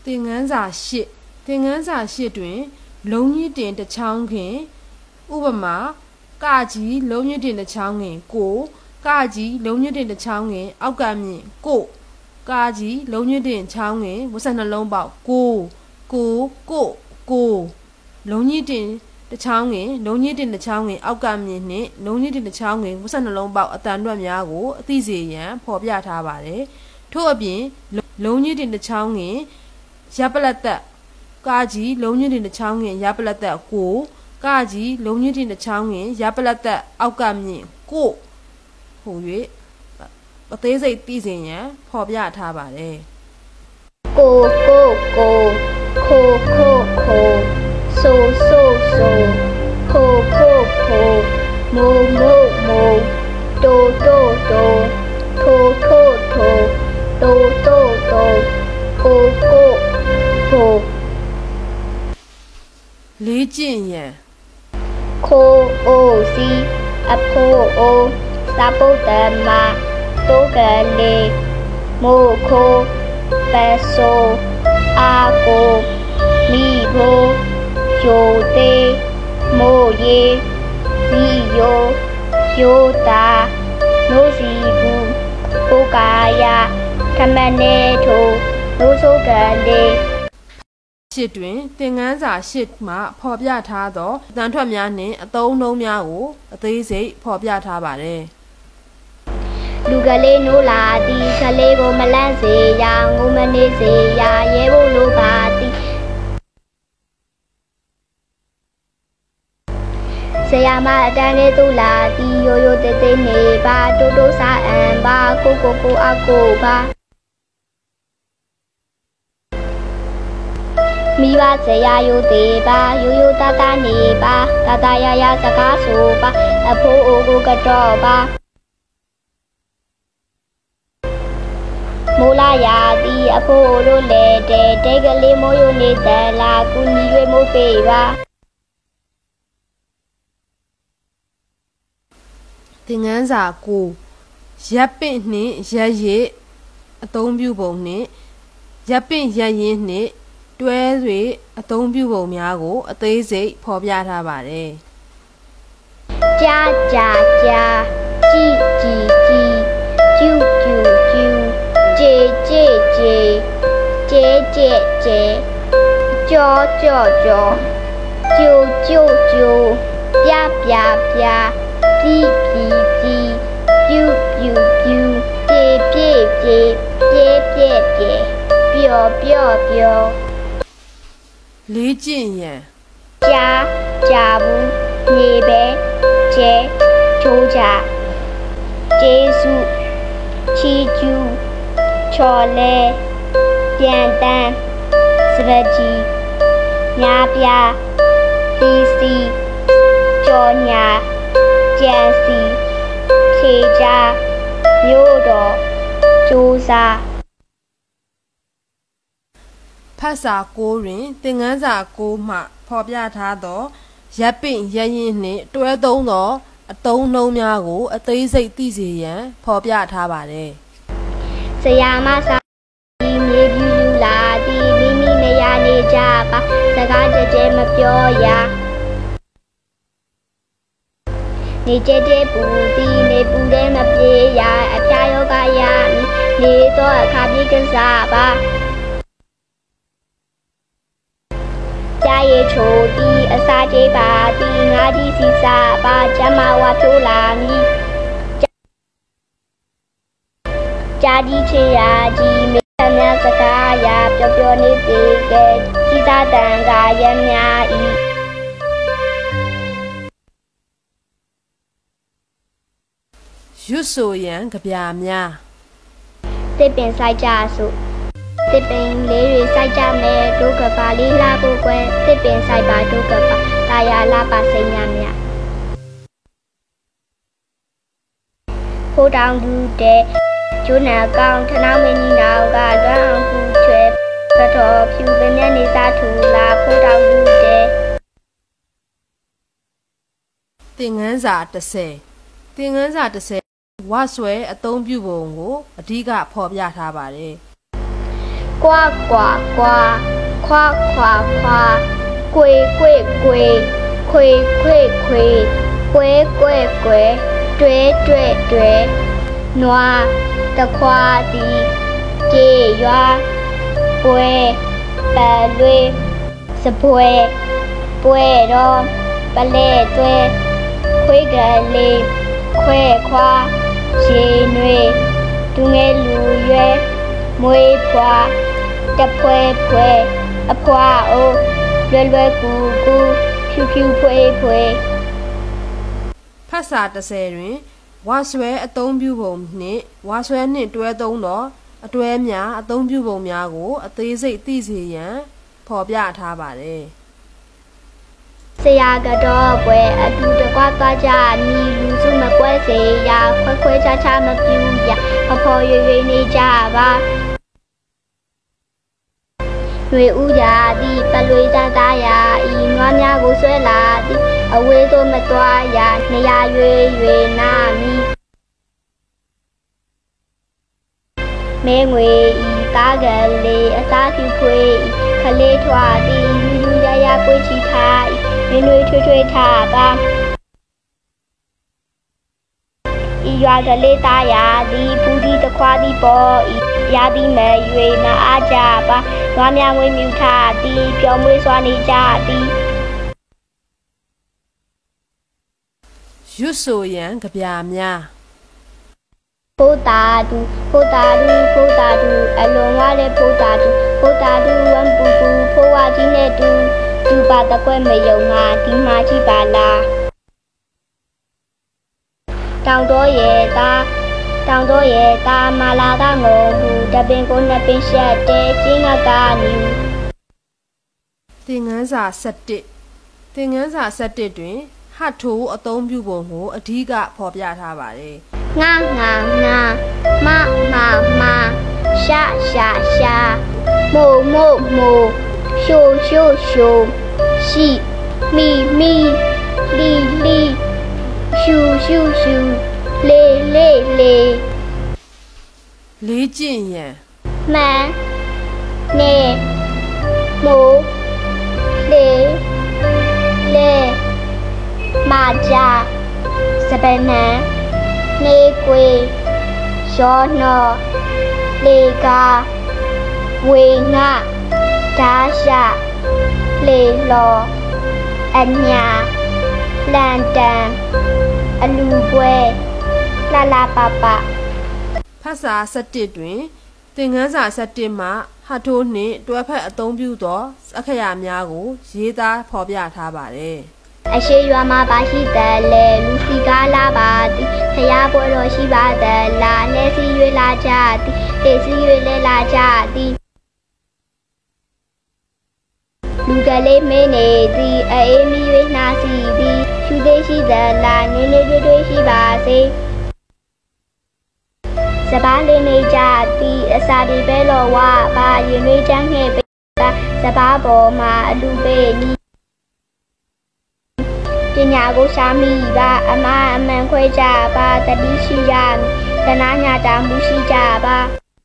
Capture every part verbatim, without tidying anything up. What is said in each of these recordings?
thင်ငန်းစာရှစ်သင်ငန်းစာရှစ်တွင်လုံးကြီးတင်တစ်ချောင်းခင်ဥပမာကကြီးလုံးကြီးတင်တစ်ချောင်းခင်ကိုကကြီးလုံးကြီးတင်တစ်ချောင်းခင်အောက်ကမြင့်ကိုကကြီးလုံးကြီးတင်ချောင်းခင်ဝတ်ဆက်နှလုံးပေါက်ကိုကိုကိုကိုလုံးကြီးတင်တစ်ချောင်းခင်လုံးကြီးတင်တစ်ချောင်းခင်အောက်ကမြင့်နှင့်လုံးကြီးတင်တစ်ချောင်းခင်ဝတ်ဆက်နှလုံးပေါက်အတန်တွက်များကိုအသိစေရန်ဖော်ပြထားပါတယ်ထို့အပြင်လုံးကြီးတင်တစ်ချောင်းခင်ရပ်ပလက်သက်ကာကြီးလုံးကြီးတင်တစ်ချောင်းခင်ရပ်ပလက်သက်ကိုကာကြီးလုံးကြီးတင်တစ်ချောင်းခင်ရပ်ပလက်သက်အောက်ကမြင့်ကိုဟို၍အသေးစိတ်သိစေရန်ဖော်ပြထားပါတယ်ကိုကိုကိုခိုခိုခိုဆိုဆိုဆိုခိုခိုခိုမိုမိုမိုတိုတိုတိုထိုထိုထိုတိုတိုတိုကိုကိုကိုလေ့ကျင့်ရန်ခိုအိုစီအဖိုးအိုစာပုတ်တမတိုကလေးမိုခိုပဲဆိုအာကိုမိဘယိုတေမိုယေစီယိုယိုတာနိုစီဘူးကိုကာယာခမနေထိုနိုဆိုကလေးရှစ်တွင်သင်ခန်းစာရှစ်မှဖော်ပြထားသောအတန်ထွက်များနှင့်အသုံးအနှုန်းများကိုအသေးစိတ်ဖော်ပြထားပါတယ်လူကလေးနိုးလာသည်ကလေးကိုမလန့်စေရငိုမနေစေရရဲဖို့လိုပါသည်ဆရာမအတန်းလေးသူလာသည်ရိုးရိုးသေးသေးနေပါတိုးတိုးစားအံပါကိုကိုကိုအကိုပါမိဘဆရာရိုးသေးပါရိုးရိုးသားသားနေပါတာတာရရစကားဆိုပါအဖိုးအိုကိုကတော့ပါမိုးလာရသည်အဖိုးတို့လည်းတဲ့တဲကလေးမိုးရုံနေတဲ့လာကူညီရွေးမိုးပေးပါသင်ခန်းစာကိုရပ်ပင့်နှင့်ရပ်ရည်အသုံးပြုပုံနှင့်ရပ်ပင့်ရပ်ရင်းနှင့်တွဲ၍အသုံးပြုပုံများကိုအသေးစိတ်ဖော်ပြထားပါတယ်ကြာကြာကြာကြည်ကြည်ကြည်ကျူကျူကျူကျေကျေကျေကျေကျေကျေကြောကြောကြောကျိုကျိုကျိုပြပြပြပြီပြီပြီပြူပြူပြူပြေပြေပြေပြေပြေပြေပျော်ပျော်ပျော်လေ့ကျင့်ရန်ကြာကြာဘူးမြေပဲကျဲချိုးကြကျေးဇူးချီကျူးချော်လဲပြန်တန်းစပကြီးညာပြစီစီကြောညာကြံစီဖြေချမြို့တော်ကျိုးစားဖတ်စာကိုတွင်သင်ခန်းစာကိုမှဖော်ပြထားသောရပ်ပင့်ရပ်ရင်းနှင့်တွဲသုံးသောအသုံးအနှုန်းများကိုအသေးစိတ်သိစေရန်ဖော်ပြထားပါတယ်ဆရာမစာဒီမြေပြူယူလာသည်မိမိနေရာနေကြပါစကားကြဲကြဲမပြောရနေကြဲကြဲပူသည်နေပူတဲ့မပြေရအဖျားယောဂရနေတော့အခါပြေးကစားပါကြာရချိုတီအစာကြေးပါတီငါးကြီးစီစာပါကျမဝါဖြိုးလာမီကြာကြီးချေရာကြီးမေခမစကားရာပျော်ပျော်နေသေးကဲကြီးသားတန်ကရမြာဤရွတ်ဆိုရန်ကြပြများတစ်ပင်ဆိုင်ကြစို့တစ်ပင်လေးတွေစိုက်ကြမယ်ဒုက္ခပါလေးလာကိုကွယ်တစ်ပင်စိုက်ပါဒုက္ခပါတာယာလာပါစိညာမြဖိုးတောင်သူတဲ့ကျိုးနာကောင်ထနောင်းမင်းကြီးနောက်ကလွမ်းအောင်ကူချွဲပတော်ဖြူပင်မြတ်နေစားထူလာဖိုးတောင်သူတဲ့သင်ခန်းစာတစ်ဆယ်သင်ခန်းစာတစ်ဆယ်ဝါဆွဲအသုံးပြုပုံကိုအဓိကဖော်ပြထားပါတယ်ဝ呱呱呱，夸夸夸，龟龟龟，亏亏亏，龟龟龟，对对对，暖的夸的，节约，杯，白瑞，是杯，杯罗，白嘞对，亏个嘞，亏夸，节约，东个路约，梅花，的杯杯，阿花哦，略略咕咕，飘飘杯杯。 ภาษาတဆယ်တွင်ဝါဆွဲအသုံးပြုပုံနှင့်ဝါဆွဲနှင့်တွဲသုံးသောအတွဲများအသုံးပြုပုံများကိုအသေးစိတ်သိစေရန်ဖော်ပြထားပါတယ်ဆရာကတော့ပွဲအတူတကွာသွားကြနီလူစုမကွဲစေရခွဲခွဲခြားခြားမပြူရဖဖော်ရွရွနေကြပါຫນွေဥရာသည်ပလွေသားသားရာဤနွားများကိုဆွဲလာသည်အဝေးသို့မသွားရာနေရာရွေရွေနာမီမဲငွေဤကားကလေးအစားဖြူခွေဤခလေးထွာသည်လူလူရရပွေးချီထားဤနွေနွေထွေးထွေးထားပါဤရွာကလေးသားရာသည်ပူဒီတခွားသည်ပေါ်ဤရာသည်မဲရွေမအားကြပါနွားများငွေမြူထားသည်ပျော်မွေးစွာနေကြသည်ရွတ်ဆိုရန်ကြပြများဖိုးတာတူဖိုးတာတူဖိုးတာတူအလွန်ဝါတဲ့ဖိုးတာတူဖိုးတာတူဝမ်ပူပူဖိုးဝါကြီးနဲ့တူတူပါတကွဲမယုံငါဒီမှာကြည့်ပါလားတောင်တော့ရဲ့သားတောင်တော့ရဲ့သားမာလာကငုံဘူးတပင်ကိုနှစ်ပင်ရှက်တဲကျင်းကကားနီသင်ခန်းစာ၁၁သင်ခန်းစာ၁၁တွင်ဟတ်ထိုးအသုံးပြုပုံကိုအဓိကဖော်ပြထားပါတယ်ငါငါငါမမမရှာရှာရှာမို့မို့မို့ရှိုရှိုရှိုရှိမီမီလီလီရှူရှူရှူလေလေလေလေးကျင့်ရန်မှန်နေမို့လေလေမာကြစပနံနေကွေရောနောလေကာဝေငါဒါရှာလေလောအညာလန်တန်အလူပွဲလာလာပပภาษา၁၁တွင်သင်ခန်းစာ၁၁မှာဟတ်ထိုးနှင့်တွဲဖက်အသုံးပြုသောအခရာများကိုရေးသားဖော်ပြထားပါတယ်အရှိရွာမှာပါရှိတယ်လေလူစီကားလာပါသည်ဖျားပွဲတော်ရှိပါတယ်လားလဲစီရွေလာကြသည်လေစီရွေလဲလာကြသည်လူကလေးမင်းနေသည်အေးမီရွေနှာစီသည်ရှူသေးရှိတယ်လားနွေးနွေးတွေ့တွေ့ရှိပါစေစပားလေးနေကြသည်အစာဒီပဲလောဝါပါရင်ွေးချမ်းငှဲ့ပေးတာစပားပေါ်မှာအလူပေးနီးပညာကိုရှာမိပါအမအမှန်ခွဲကြပါတတိရှိရမည်တနာညာတာမှုရှိကြပါ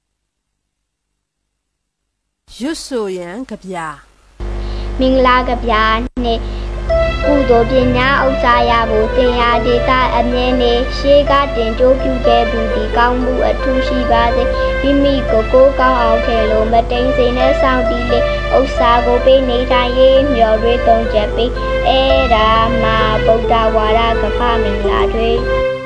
ရွတ်ဆိုရန်ကြပြမင်္ဂလာကြပြနှင့်ကုသိုလ်ပညာဥစ္စာရဖို့တင်ရဒေတာအမြဲနေရှေးကတင်ကြိုးပြုခဲ့ဘူးဒီကောင်းမှုအထူးရှိပါစေမိမိကိုကိုကောင်းအောင်ခဲ့လို့မတိန်စိန်နဲ့စောင့်တီးလေဥစ္စာကိုပေးနေတိုင်းရေးမျော်တွေးသုံးချက်ပေးအဲ့ဒါမှဗုဒ္ဓဝါဒကဖမင်္ဂလာတွေ